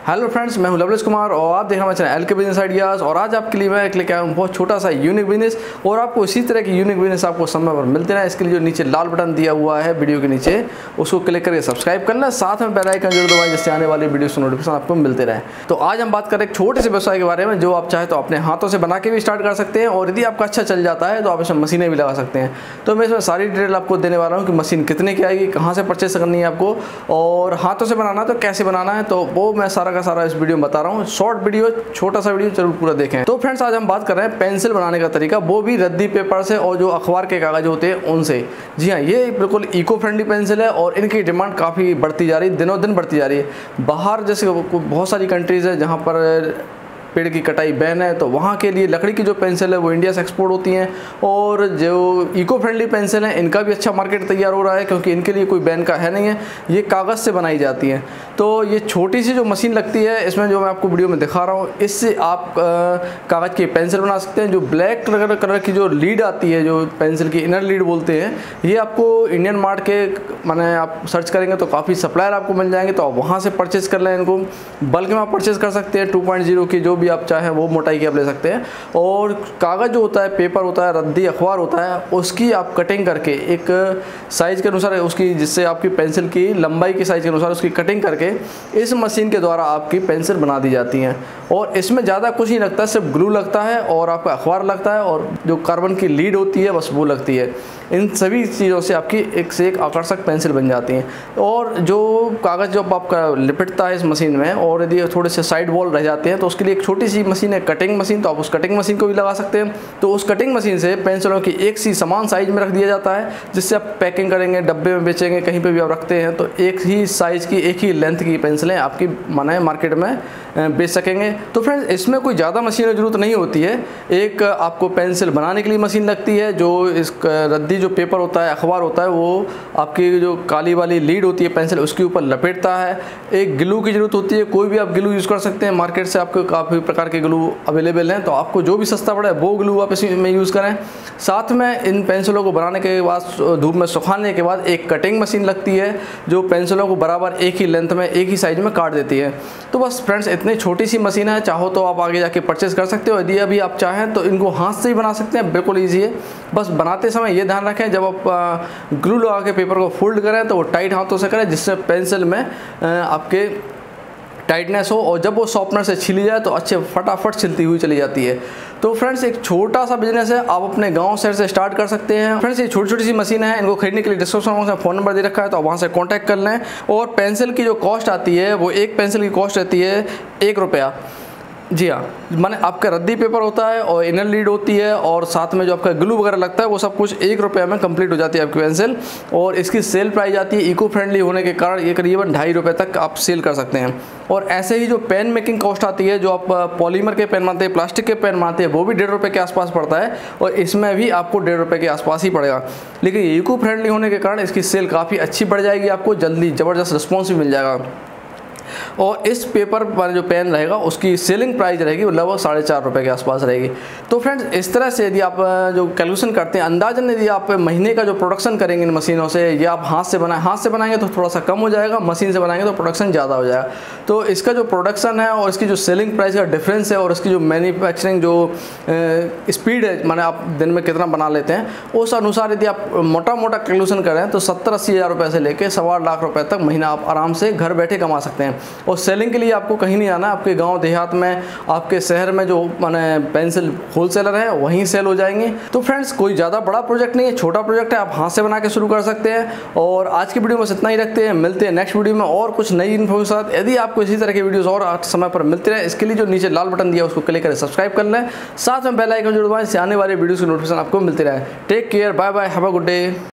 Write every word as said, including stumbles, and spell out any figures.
Hello friends, मैं हूं लवलेश कुमार और आप देख रहे हैं मेरा channel L K business ideas. और आज आपके लिए मैं एक लेके आया हूं बहुत छोटा सा यूनिक बिजनेस, और आपको इसी तरह की यूनिक बिजनेस आपको समय पर मिलते हैं। इसके लिए जो नीचे लाल बटन दिया हुआ है वीडियो के नीचे, उसको क्लिक करके सब्सक्राइब करना, साथ में बेल आइकन जरूर दबाएं जिससे आने वाली वीडियो से नोटिफिकेशन आपको मिलते रहे। तो आज हम बात करें एक छोटे से व्यवसाय के बारे में जो आप चाहे तो अपने हाथों से बना के भी स्टार्ट कर सकते हैं, और यदि आपका अच्छा चल जाता है तो आप इसमें मशीनें भी लगा सकते हैं। तो मैं इसमें सारी डिटेल आपको देने वाला हूँ कि मशीन कितने की आएगी, कहाँ से परचेस करनी है आपको, और हाथों से बनाना है तो कैसे बनाना है, तो वो मैं सारा का सारा इस वीडियो में बता रहा हूँ। शॉर्ट वीडियो, छोटा सा वीडियो जरूर पूरा देखें। तो फ्रेंड्स, आज हम बात कर रहे हैं पेंसिल बनाने का तरीका, वो भी रद्दी पेपर से और जो अखबार के कागज होते हैं उनसे। जी हाँ, ये बिल्कुल इको फ्रेंडली पेंसिल है और इनकी डिमांड काफ़ी बढ़ती जा रही है, दिनों दिन बढ़ती जा रही है। बाहर जैसे बहुत सारी कंट्रीज़ है जहाँ पर पेड़ की कटाई बैन है, तो वहाँ के लिए लकड़ी की जो पेंसिल है वो इंडिया से एक्सपोर्ट होती हैं, और जो इको फ्रेंडली पेंसिल है इनका भी अच्छा मार्केट तैयार हो रहा है, क्योंकि इनके लिए कोई बैन का है नहीं है, ये कागज़ से बनाई जाती हैं। तो ये छोटी सी जो मशीन लगती है, इसमें जो मैं आपको वीडियो में दिखा रहा हूँ, इससे आप कागज़ की पेंसिल बना सकते हैं। जो ब्लैक कलर कलर की जो लीड आती है, जो पेंसिल की इनर लीड बोलते हैं, ये आपको इंडियन मार्ट के माने आप सर्च करेंगे तो काफ़ी सप्लायर आपको मिल जाएंगे, तो आप वहाँ से परचेज़ कर लें। इनको बल्क में आप परचेज़ कर सकते हैं, टू पॉइंट ज़ीरो की जो भी आप चाहें वो मोटाई की आप ले सकते हैं। और कागज़ जो होता है, पेपर होता है, रद्दी अखबार होता है, उसकी आप कटिंग करके एक साइज़ के अनुसार उसकी, जिससे आपकी पेंसिल की लंबाई के साइज़ के अनुसार उसकी कटिंग करके इस मशीन के द्वारा आपकी पेंसिल बना दी जाती हैं। और इसमें ज़्यादा कुछ नहीं लगता, सिर्फ ग्लू लगता है और आपका अखबार लगता है, और जो कार्बन की लीड होती है बस वो लगती है। इन सभी चीज़ों से आपकी एक से एक आकर्षक पेंसिल बन जाती हैं। और जो कागज़ जब आपका लिपटता है इस मशीन में, और यदि थोड़े से साइड वॉल रह जाते हैं तो उसके लिए एक छोटी सी मशीन है, कटिंग मशीन, तो आप उस कटिंग मशीन को भी लगा सकते हैं। तो उस कटिंग मशीन से पेंसिलों की एक सी समान साइज में रख दिया जाता है, जिससे आप पैकिंग करेंगे, डब्बे में बेचेंगे, कहीं पे भी आप रखते हैं तो एक ही साइज़ की, एक ही लेंथ की पेंसिलें आपकी माने मार्केट में बेच सकेंगे। तो फ्रेंड्स, इसमें कोई ज़्यादा मशीन की ज़रूरत नहीं होती है। एक आपको पेंसिल बनाने के लिए मशीन लगती है, जो इस रद्दी जो पेपर होता है, अखबार होता है, वो आपकी जो काली वाली लीड होती है पेंसिल उसके ऊपर लपेटता है। एक ग्लू की ज़रूरत होती है, कोई भी आप ग्लू यूज़ कर सकते हैं, मार्केट से आपको काफ़ी प्रकार के ग्लू अवेलेबल हैं, तो आपको जो भी सस्ता पड़े वो ग्लू आप इसमें यूज़ करें। साथ में इन पेंसिलों को बनाने के बाद, धूप में सुखाने के बाद, एक कटिंग मशीन लगती है जो पेंसिलों को बराबर एक ही लेंथ में, एक ही साइज़ में काट देती है। तो बस फ्रेंड्स, इतनी छोटी सी मशीन है, चाहो तो आप आगे जाके परचेस कर सकते हो। यदि अभी आप चाहें तो इनको हाथ से ही बना सकते हैं, बिल्कुल ईजी है। बस बनाते समय ये ध्यान रखें, जब आप ग्लू लगा के पेपर को फोल्ड करें तो वो टाइट हाथों से करें, जिससे पेंसिल में आपके टाइटनेस हो, और जब वो शॉर्पनर से छिली जाए तो अच्छे फटाफट छिलती हुई चली जाती है। तो फ्रेंड्स, एक छोटा सा बिजनेस है, आप अपने गांव शहर से स्टार्ट कर सकते हैं। फ्रेंड्स, ये छोटी छोटी सी मशीन है, इनको खरीदने के लिए डिस्क्रिप्शन बॉक्स में फ़ोन नंबर दे रखा है, तो आप वहाँ से कांटेक्ट कर लें। और पेंसिल की जो कॉस्ट आती है, वो एक पेंसिल की कॉस्ट रहती है एक रुपया। जी हाँ, माने आपका रद्दी पेपर होता है और इनर लीड होती है, और साथ में जो आपका ग्लू वगैरह लगता है, वो सब कुछ एक रुपये में कंप्लीट हो जाती है आपकी पेंसिल। और इसकी सेल प्राइस आती है, इको फ्रेंडली होने के कारण ये करीबन ढाई रुपये तक आप सेल कर सकते हैं। और ऐसे ही जो पेन मेकिंग कॉस्ट आती है, जो आप पॉलीमर के पेन बनाते हैं, प्लास्टिक के पेन बनाते हैं, वो भी डेढ़ रुपये के आसपास पड़ता है, और इसमें भी आपको डेढ़ रुपये के आसपास ही पड़ेगा। लेकिन इको फ्रेंडली होने के कारण इसकी सेल काफ़ी अच्छी बढ़ जाएगी, आपको जल्दी ज़बरदस्त रिस्पॉन्स भी मिल जाएगा। और इस पेपर पर जो पेन रहेगा उसकी सेलिंग प्राइस रहेगी वो लगभग साढ़े चार रुपये के आसपास रहेगी। तो फ्रेंड्स, इस तरह से यदि आप जो कैलकुलेशन करते हैं, अंदाजन यदि आप महीने का जो प्रोडक्शन करेंगे इन मशीनों से, या आप हाथ से बनाए हाथ से बनाएंगे तो थोड़ा सा कम हो जाएगा, मशीन से बनाएंगे तो प्रोडक्शन ज़्यादा हो जाएगा। तो इसका जो प्रोडक्शन है और इसकी जो सेलिंग प्राइस का डिफरेंस है, और इसकी जो मैन्युफैक्चरिंग जो स्पीड है, माने आप दिन में कितना बना लेते हैं, उस अनुसार यदि आप मोटा मोटा कैलकुलेशन करें तो सत्तर अस्सी हज़ार रुपये से लेकर सवा लाख रुपये तक महीना आप आराम से घर बैठे कमा सकते हैं। और सेलिंग के लिए आपको कहीं नहीं आना, आपके गांव देहात में, आपके शहर में जो माने पेंसिल होलसेलर है वहीं सेल हो जाएंगे। तो फ्रेंड्स, कोई ज़्यादा बड़ा प्रोजेक्ट नहीं है, छोटा प्रोजेक्ट है, आप हाथ से बना के शुरू कर सकते हैं। और आज की वीडियो में इतना ही रखते हैं, मिलते हैं नेक्स्ट वीडियो में और कुछ नई इन्फो के साथ। यदि आपको इसी तरह की वीडियोज़ और समय पर मिलते रहे, इसके लिए जो नीचे लाल बटन दिया उसको क्लिक करें, सब्सक्राइब कर लें, साथ में बेल आइकन जरूर दबाएं, इससे आने वाले वीडियोज़ की नोटिफिकेशन आपको मिलते रहे। Take care, bye bye, have a good day.